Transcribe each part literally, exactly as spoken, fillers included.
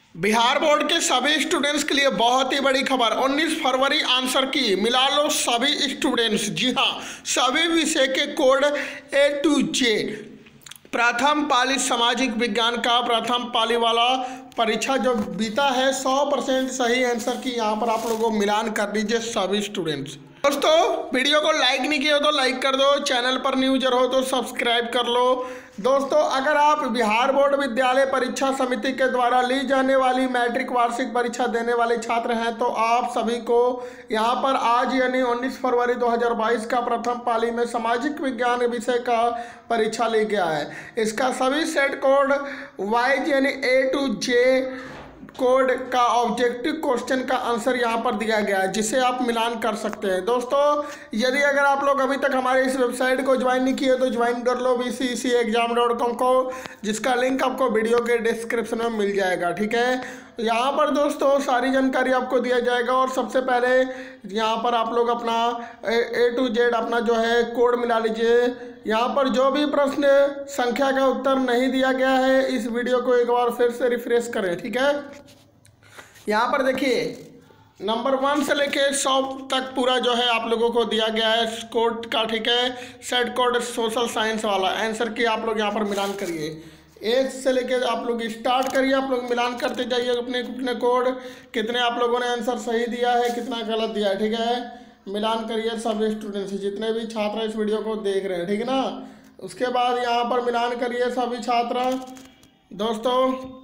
Bihar board के सभी students के लिए बहुत ही बड़ी खबर। उन्नीस फरवरी आंसर की मिला लो सभी स्टूडेंट्स। जी हाँ, सभी विषय के कोड ए टू जेड। प्रथम पाली सामाजिक विज्ञान का प्रथम पाली वाला परीक्षा जो बीता है सौ परसेंट सही आंसर की यहाँ पर आप लोगों को मिलान कर लीजिए सभी स्टूडेंट्स। दोस्तों, वीडियो को लाइक नहीं किया हो तो लाइक कर दो, चैनल पर न्यूजर हो तो सब्सक्राइब कर लो। दोस्तों, अगर आप बिहार बोर्ड विद्यालय परीक्षा समिति के द्वारा ली जाने वाली मैट्रिक वार्षिक परीक्षा देने वाले छात्र हैं तो आप सभी को यहाँ पर आज यानी उन्नीस फरवरी दो हज़ार बाईस का प्रथम पाली में सामाजिक विज्ञान विषय का परीक्षा ली गया है। इसका सभी सेट कोड वाइज यानी ए टू जे कोड का ऑब्जेक्टिव क्वेश्चन का आंसर यहाँ पर दिया गया है, जिसे आप मिलान कर सकते हैं। दोस्तों, यदि अगर आप लोग अभी तक हमारे इस वेबसाइट को ज्वाइन नहीं किए तो ज्वाइन कर लो B C C exam dot com को, जिसका लिंक आपको वीडियो के डिस्क्रिप्शन में मिल जाएगा। ठीक है, यहाँ पर दोस्तों सारी जानकारी आपको दिया जाएगा और सबसे पहले यहाँ पर आप लोग अपना ए टू जेड अपना जो है कोड मिला लीजिए। यहाँ पर जो भी प्रश्न संख्या का उत्तर नहीं दिया गया है इस वीडियो को एक बार फिर से रिफ्रेश करें। ठीक है, यहाँ पर देखिए नंबर वन से लेके सौ तक पूरा जो है आप लोगों को दिया गया है कोड का। ठीक है, सेट कोड सोशल साइंस वाला आंसर की आप लोग यहाँ पर मिलान करिए। एक से लेके आप लोग स्टार्ट करिए, आप लोग मिलान करते जाइए अपने अपने कोड, कितने आप लोगों ने आंसर सही दिया है कितना गलत दिया है। ठीक है, मिलान करिए सब स्टूडेंट्स, जितने भी छात्र इस वीडियो को देख रहे हैं। ठीक है ना, उसके बाद यहाँ पर मिलान करिए सभी छात्र। दोस्तों,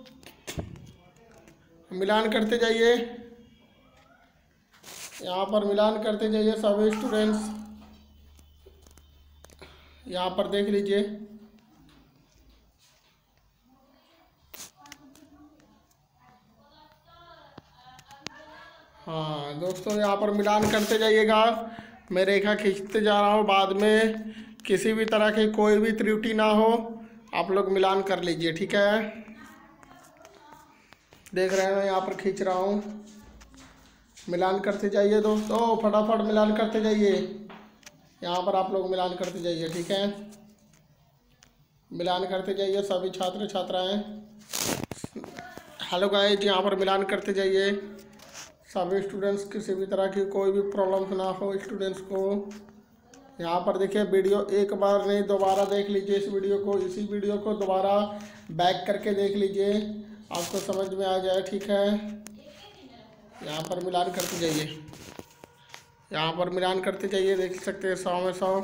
मिलान करते जाइए, यहाँ पर मिलान करते जाइए सभी स्टूडेंट्स। यहाँ पर देख लीजिए, हाँ दोस्तों यहाँ पर मिलान करते जाइएगा। मैं रेखा खींचते जा रहा हूँ, बाद में किसी भी तरह की कोई भी त्रुटि ना हो आप लोग मिलान कर लीजिए। ठीक है, देख रहे हैं यहाँ पर खींच रहा हूँ, मिलान करते जाइए दोस्तों, फटाफट मिलान करते जाइए। यहाँ पर आप लोग मिलान करते जाइए। ठीक है, मिलान करते जाइए सभी छात्र छात्राएं। हेलो गाइस, यहाँ पर मिलान करते जाइए सभी स्टूडेंट्स, किसी भी तरह की कोई भी प्रॉब्लम ना हो स्टूडेंट्स को। यहाँ पर देखिए वीडियो एक बार नहीं दोबारा देख लीजिए इस वीडियो को, इसी वीडियो को दोबारा बैक करके देख लीजिए, आपको समझ में आ जाए। ठीक है, यहाँ पर मिलान करते जाइए, यहाँ पर मिलान करते जाइए, देख सकते हैं सौ में सौ।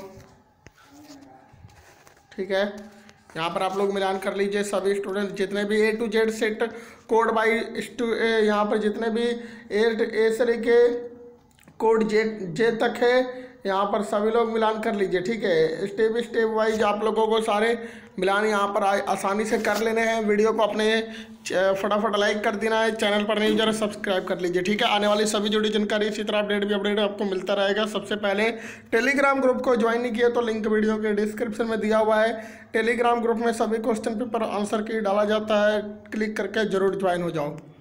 ठीक है, यहाँ पर आप लोग मिलान कर लीजिए सभी स्टूडेंट, जितने भी A to Z set code बाई स्टू यहाँ पर जितने भी ए ए से लेके कोड जे जे तक है यहाँ पर सभी लोग मिलान कर लीजिए। ठीक है, स्टेप स्टेप वाइज आप लोगों को सारे मिलान यहाँ पर आसानी से कर लेने हैं। वीडियो को अपने फटाफट लाइक कर देना है, चैनल पर नहीं जरा सब्सक्राइब कर लीजिए। ठीक है, आने वाली सभी जुड़ी जानकारी इसी तरह अपडेट भी अपडेट आपको मिलता रहेगा। सबसे पहले टेलीग्राम ग्रुप को ज्वाइन नहीं किया तो लिंक वीडियो के डिस्क्रिप्शन में दिया हुआ है। टेलीग्राम ग्रुप में सभी क्वेश्चन पेपर आंसर की डाला जाता है, क्लिक करके जरूर ज्वाइन हो जाओ।